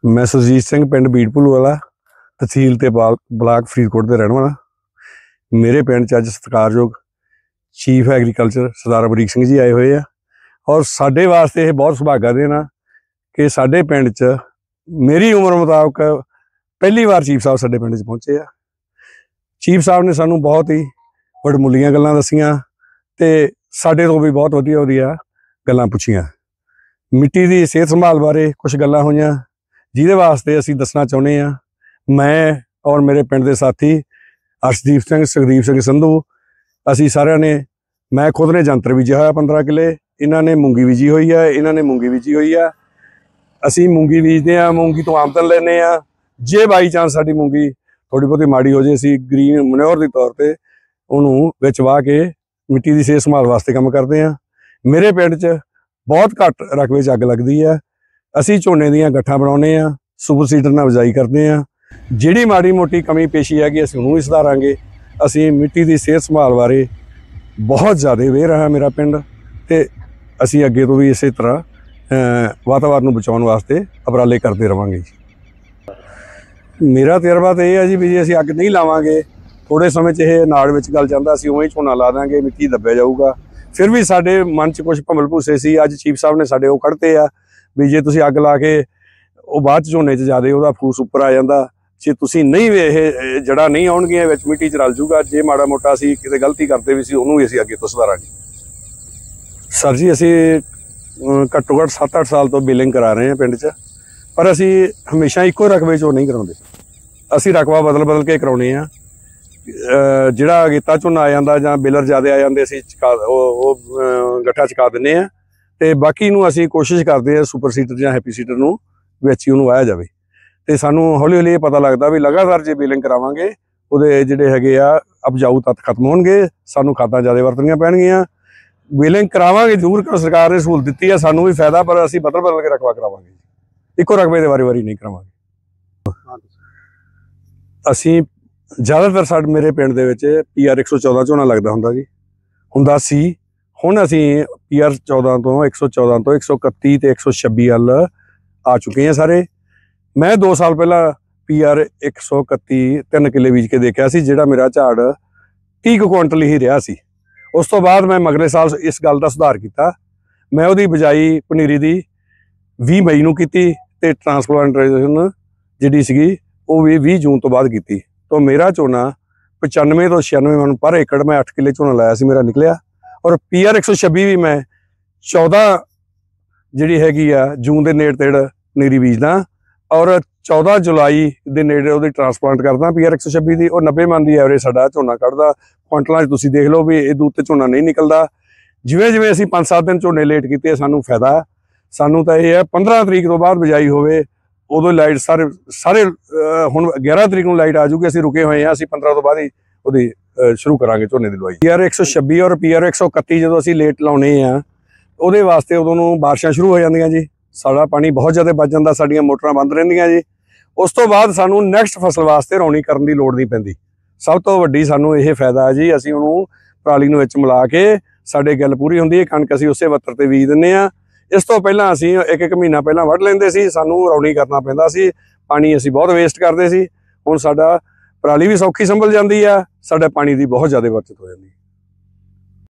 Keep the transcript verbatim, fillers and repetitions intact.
मैं सुरजीत सिंह पिंड बीड़पुल वाला तहसील ते ब्लाक फरीदकोट के रहने वाला। मेरे पिंड च अज सत्कारयोग चीफ एग्रीकल्चर सरदार अमरीक सिंह जी आए हुए हैं और साडे वास्ते बहुत सुभागा दिन आ कि साडे पिंड च मेरी उम्र मुताबक पहली बार चीफ साहब साडे पिंड च पहुंचे आ। चीफ साहब ने सानू बहुत ही वडमुलियां गल्लां दसियां ते साडे तो भी बहुत वधिया वधिया गल्लां पुछियां। मिट्टी की सेहत संभाल बारे कुछ गल्लां होईयां जिहदे वास्ते असीं दसना चाहुंदे आ। मैं और मेरे पिंड के साथी अर्शदीप सिंह सुखदीप सिंह संधू असीं सारिਆਂ ने, मैं खुद ने जंतर बीजा होया पंद्रह किले, इन्हां ने मूंगी बीजी हुई है, इन्हां ने मूंगी बीजी हुई है। असीं मूंगी बीजते हैं, मूंगी तो आमदन लैने आ। जे बाई चांस साडी मूंगी थोड़ी बहुती माड़ी हो जाए असीं ग्रीन मनोर के तौर पर उन्होंने विच वाह के मिट्टी की सेहत संभाल वास्ते काम करते हैं। मेरे पिंड च बहुत घट रकबे च अग लगती है। असीं झोने दीयां गट्ठां बनाउने आ, सुपर सीडर नाल बिजाई करते हैं। जिहड़ी माड़ी मोटी कमी पेशी है कि असीं उहनूं भी सुधारांगे। असीं मिट्टी की सेहत संभाल बारे बहुत ज़्यादा अवेयर है मेरा पिंड, ते असीं अगे तो भी इस तरह वातावरण नूं बचाउण वास्ते उपराले करते रहांगे। मेरा तजर्बा तो यह है जी भी जे असीं अग नहीं लावांगे थोड़े समय च यह नाड़ विच गल जांदा, असीं उवें झोना ला दांगे, मिट्टी दब्बिया जाऊगा। फिर भी साडे मन च कुछ भंबल भूसे सी, अज चीफ साहब ने साडे ओह कढ़ते आ भी जे तुसीं अग ला के ਉਹ ਬਾਅਦ ਝੋਨੇ 'ਚ ਜ਼ਿਆਦਾ ਉਹਦਾ ਫੂਸ ਉੱਪਰ ਆ ਜਾਂਦਾ। ਜੇ ਤੁਸੀਂ ਨਹੀਂ ਇਹ ਜੜ੍ਹਾਂ ਨਹੀਂ ਆਉਣਗੀਆਂ ਵਿੱਚ ਮਿੱਟੀ 'ਚ ਰਲ ਜੂਗਾ। ਜੇ ਮਾੜਾ ਮੋਟਾ ਅਸੀਂ ਕਿਤੇ ਗਲਤੀ ਕਰਦੇ ਵੀ ਸੀ ਉਹਨੂੰ ਵੀ ਅਸੀਂ ਅੱਗੇ ਤੋਂ ਸੁਧਾਰਾਂਗੇ। ਸਰ ਜੀ ਅਸੀਂ ਘੱਟੋ ਘੱਟ ਸੱਤ ਅੱਠ ਸਾਲ ਤੋਂ ਬਿਲਿੰਗ ਕਰਾ ਰਹੇ ਹਾਂ ਪਿੰਡ 'ਚ, ਪਰ ਅਸੀਂ ਹਮੇਸ਼ਾ ਇੱਕੋ ਰਕਬੇ 'ਚ ਉਹ ਨਹੀਂ ਕਰਾਉਂਦੇ। ਅਸੀਂ ਰਕਬਾ ਬਦਲ ਬਦਲ ਕੇ ਕਰਾਉਣੇ ਆ। ਜਿਹੜਾ ਅਗੇਤਾ ਝੋਨਾ ਆ ਜਾਂਦਾ ਜਾਂ ਬੇਲਰ ਜ਼ਿਆਦਾ ਆ ਜਾਂਦੇ ਅਸੀਂ ਚਕਾ ਉਹ ਉਹ ਗੱਠਾ ਚਕਾ ਦਿੰਦੇ ਹਾਂ ਅਤੇ ਬਾਕੀ ਨੂੰ ਅਸੀਂ ਕੋਸ਼ਿਸ਼ ਕਰਦੇ ਹਾਂ ਸੁਪਰ ਸੀਡਰ ਜਾਂ ਹੈਪੀ ਸੀਡਰ ਨੂੰ ਵਿੱਚ ਹੀ ਉਹਨੂੰ ਵਾਹਿਆ ਜਾਵੇ। ਤੇ ਸਾਨੂੰ ਹੌਲੀ ਹੌਲੀ ਇਹ ਪਤਾ ਲੱਗਦਾ ਵੀ ਲਗਾਤਾਰ ਜੇ ਬੀਲਿੰਗ ਕਰਾਵਾਂਗੇ ਉਹਦੇ ਜਿਹੜੇ ਹੈਗੇ ਆ ਉਪਜਾਊ ਤੱਤ ਖਤਮ ਹੋਣਗੇ, ਸਾਨੂੰ ਖਾਦਾਂ ਜ਼ਿਆਦਾ ਵਰਤਣੀਆਂ ਪੈਣਗੀਆਂ। ਬੀਲਿੰਗ ਕਰਾਵਾਂਗੇ ਜ਼ਰੂਰ, ਕਿਉਂ ਸਰਕਾਰ ਨੇ ਸਹੂਲਤ ਦਿੱਤੀ ਆ, ਸਾਨੂੰ ਵੀ ਫਾਇਦਾ, ਪਰ ਅਸੀਂ ਬਦਲ ਬਦਲ ਕੇ ਰਕਬਾ ਕਰਾਵਾਂਗੇ, ਇੱਕੋ ਰਕਬੇ ਦੇ ਵਾਰੀ ਵਾਰੀ ਨਹੀਂ ਕਰਾਵਾਂਗੇ। ਅਸੀਂ ਜ਼ਿਆਦਾਤਰ ਸਾਡੇ ਮੇਰੇ ਪਿੰਡ ਦੇ ਵਿੱਚ ਪੀ ਆਰ ਇੱਕ ਸੌ ਚੌਦਾਂ ਝੋਨਾ ਲੱਗਦਾ ਹੁੰਦਾ ਜੀ, ਹੁੰਦਾ ਸੀ। ਹੁਣ ਅਸੀਂ ਪੀ ਆਰ ਚੌਦਾਂ ਤੋਂ ਇੱਕ ਸੌ ਚੌਦਾਂ ਤੋਂ ਇੱਕ ਸੌ ਇਕੱਤੀ ਤੇ ਇੱਕ ਸੌ ਛੱਬੀ ਵੱਲ आ चुके हैं सारे। मैं दो साल पहला पी आर एक सौ इकत्ती तीन किले बीज के देखा सी, जिहड़ा मेरा झाड़ तीह कुंटल ही रहा सी। उस तो बाद मैं मगले साल इस गल का सुधार किया। मैं उहदी बिजाई पनीरी दी बीस मई नूं कीती ते ट्रांसप्लांटेशन जिहड़ी सीगी वो भी बीस जून तो बाद की। तो मेरा झोना पचानवे तो छियानवे मन पर एकड़ मैं अठ किले झोना लाया सी, मेरा निकलिया। और पी आर एक सौ छब्बी भी मैं चौदह ਜਿਹੜੀ ਹੈਗੀ ਆ ਜੂਨ ਦੇ ਨੇੜੇ ਤੇੜ ਨੀਰੀ ਬੀਜਦਾ ਔਰ ਚੌਦਾਂ ਜੁਲਾਈ ਦੇ ਨੇੜੇ ਉਹਦੀ ਟਰਾਂਸਪਲਾਂਟ ਕਰਦਾ ਪੀ ਆਰ ਇੱਕ ਸੌ ਛੱਬੀ ਦੀ। ਉਹ ਨੱਬੇ ਮਨ ਦੀ ਐਵਰੇਜ ਸਾਡਾ ਝੋਨਾ ਕੱਢਦਾ। ਕੁਆਂਟਲਾਂ 'ਚ ਤੁਸੀਂ ਦੇਖ ਲਓ ਵੀ ਇਹਦੇ ਉੱਤੇ ਝੋਨਾ ਨਹੀਂ ਨਿਕਲਦਾ। ਜਿਵੇਂ ਜਿਵੇਂ ਅਸੀਂ ਪੰਜ ਸੱਤ ਦਿਨ ਝੋਨੇ ਲੇਟ ਕੀਤੇ ਸਾਨੂੰ ਫਾਇਦਾ। ਸਾਨੂੰ ਤਾਂ ਇਹ ਹੈ ਪੰਦਰਾਂ ਤਰੀਕ ਤੋਂ ਬਾਅਦ ਬਿਜਾਈ ਹੋਵੇ ਉਦੋਂ ਲਾਈਟ ਸਾਰੇ ਸਾਰੇ ਹੁਣ ਗਿਆਰਾਂ ਤਰੀਕ ਨੂੰ ਲਾਈਟ ਆ ਜੂਗੀ। ਅਸੀਂ ਰੁਕੇ ਹੋਏ ਹਾਂ, ਅਸੀਂ ਪੰਦਰਾਂ ਤੋਂ ਬਾਅਦ ਹੀ ਉਹਦੀ ਸ਼ੁਰੂ ਕਰਾਂਗੇ ਝੋਨੇ ਦੀ ਲਵਾਈ। ਪੀ ਆਰ ਇੱਕ ਸੌ ਛੱਬੀ ਔਰ ਪੀ ਆਰ ਇੱਕ ਸੌ ਇਕੱਤੀ ਜਦੋਂ ਅਸੀਂ ਲੇਟ ਲਾਉਣੇ ਆ ਉਹਦੇ ਵਾਸਤੇ ਉਦੋਂ ਨੂੰ ਬਾਰਿਸ਼ਾਂ ਸ਼ੁਰੂ ਹੋ ਜਾਂਦੀਆਂ ਜੀ, ਸਾਡਾ ਪਾਣੀ ਬਹੁਤ ਜ਼ਿਆਦਾ ਬਚ ਜਾਂਦਾ, ਸਾਡੀਆਂ ਮੋਟਰਾਂ ਬੰਦ ਰਹਿੰਦੀਆਂ ਜੀ। ਉਸ ਤੋਂ ਬਾਅਦ ਸਾਨੂੰ ਨੈਕਸਟ ਫਸਲ ਵਾਸਤੇ ਰੌਣੀ ਕਰਨ ਦੀ ਲੋੜ ਨਹੀਂ ਪੈਂਦੀ। ਸਭ ਤੋਂ ਵੱਡੀ ਸਾਨੂੰ ਇਹ ਫਾਇਦਾ ਹੈ ਜੀ, ਅਸੀਂ ਉਹਨੂੰ ਪਰਾਲੀ ਨੂੰ ਵਿੱਚ ਮਿਲਾ ਕੇ ਸਾਡੇ ਗੱਲ ਪੂਰੀ ਹੁੰਦੀ ਹੈ। ਕਣਕ ਅਸੀਂ ਉਸੇ ਵੱਤਰ ਤੇ ਬੀਜ ਦਿੰਦੇ ਹਾਂ। ਇਸ ਤੋਂ ਪਹਿਲਾਂ ਅਸੀਂ ਇੱਕ ਇੱਕ ਮਹੀਨਾ ਪਹਿਲਾਂ ਵੱਢ ਲੈਂਦੇ ਸੀ, ਸਾਨੂੰ ਰੌਣੀ ਕਰਨਾ ਪੈਂਦਾ ਸੀ, ਪਾਣੀ ਅਸੀਂ ਬਹੁਤ ਵੇਸਟ ਕਰਦੇ ਸੀ। ਹੁਣ ਸਾਡਾ ਪਰਾਲੀ ਵੀ ਸੌਖੀ ਸੰਭਲ ਜਾਂਦੀ ਆ, ਸਾਡਾ ਪਾਣੀ ਦੀ ਬਹੁਤ ਜ਼ਿਆਦਾ ਬਚਤ ਹੋ ਜਾਂਦੀ ਹੈ।